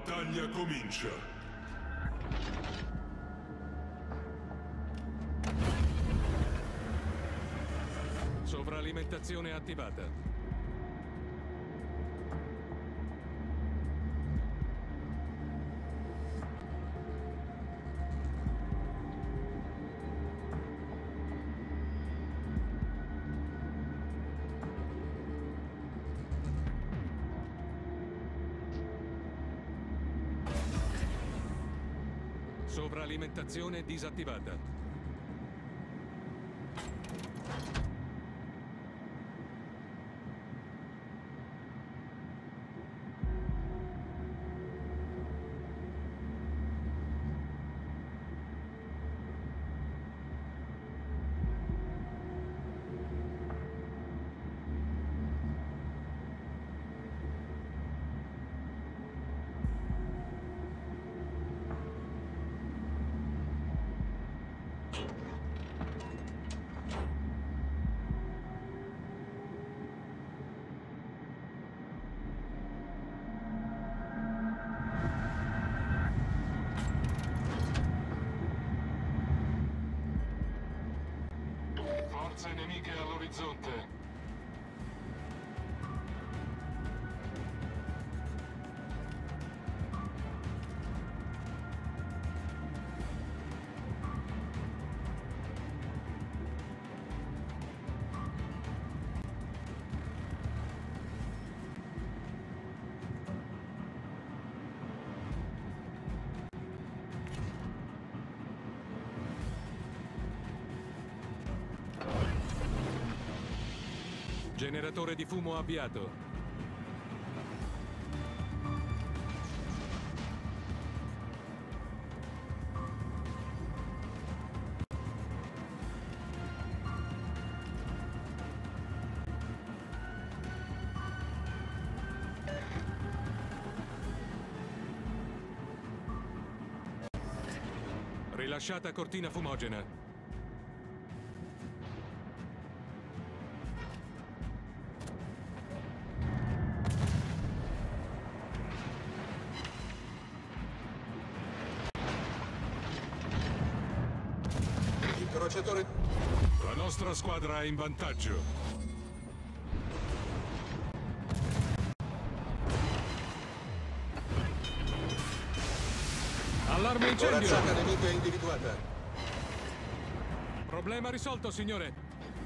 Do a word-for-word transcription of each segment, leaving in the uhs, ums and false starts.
battaglia comincia. Sovralimentazione attivata. Sovralimentazione disattivata. Forze nemiche all'orizzonte. Generatore di fumo avviato. Rilasciata cortina fumogena. Incrociatore. La nostra squadra è in vantaggio. Allarme incendio! Corazzata nemica individuata. Problema risolto, signore.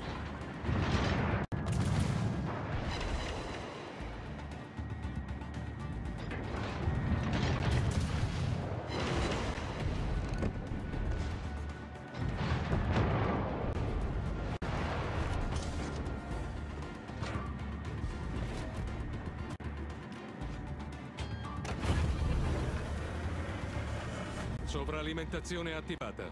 Sovralimentazione attivata.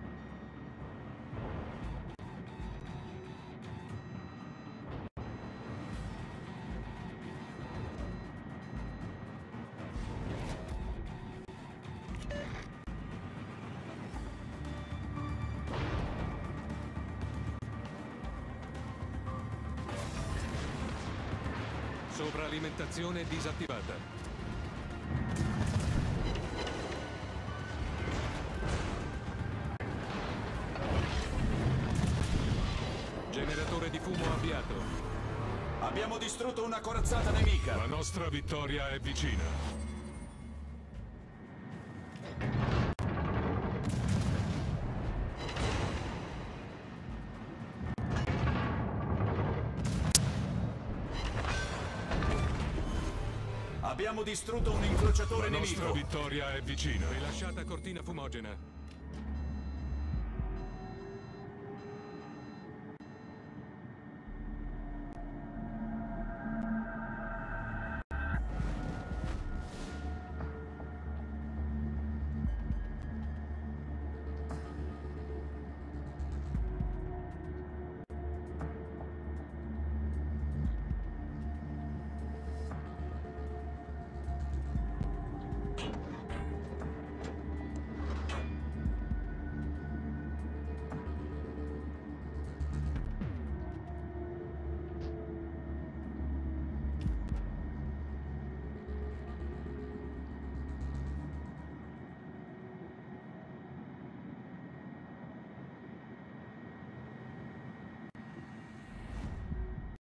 Sovralimentazione disattivata. Generatore di fumo avviato. Abbiamo distrutto una corazzata nemica. La nostra vittoria è vicina. Abbiamo distrutto un incrociatore La nemico. nostra vittoria è vicina. Rilasciata cortina fumogena.